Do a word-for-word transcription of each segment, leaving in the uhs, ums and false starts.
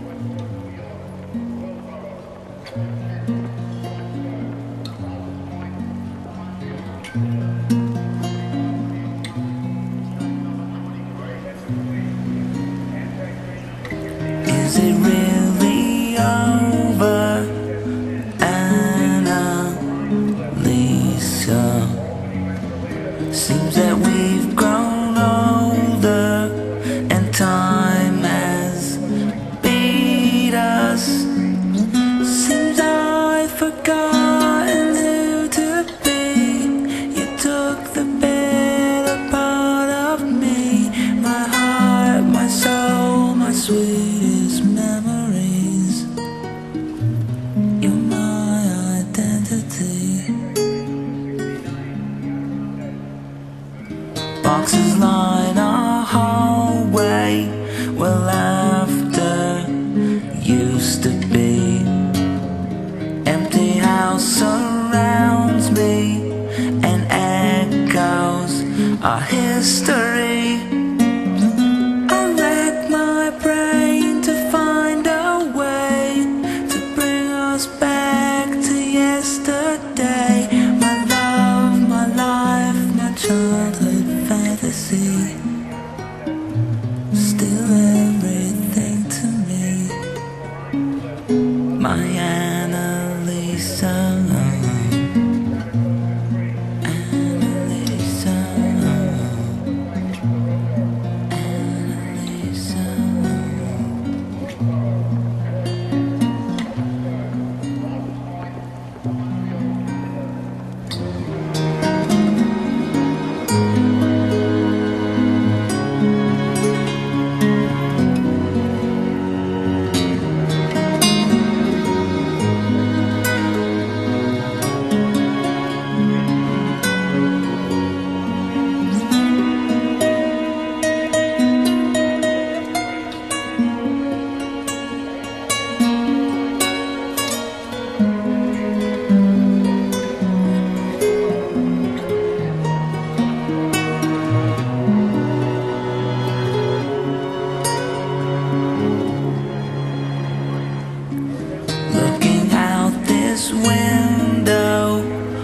Is it really over, Annalisa? Seems that we've grown older and time has beat us. Seems I've forgotten who to be. You took the better part of me, my heart, my soul, my sweetest memories. You're my identity. Boxes line our hallway where laughter used to be. Empty house surrounds me and echoes our history. I rack my brain to find a way to bring us back to yesterday. My love, my life, my childhood fantasy, still everything to me. My Annalisa, Annalisa, Annalisa. Looking out this window,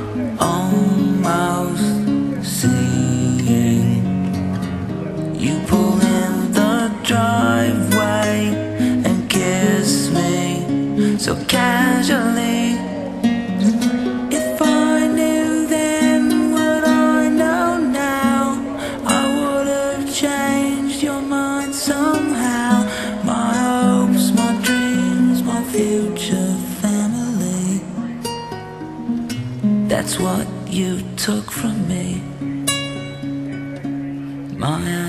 almost seeing you pull in the driveway and kiss me so casually. If I knew then what I know now, I would have changed your mind somehow. My hopes, my dreams, my future family, that's what you took from me. My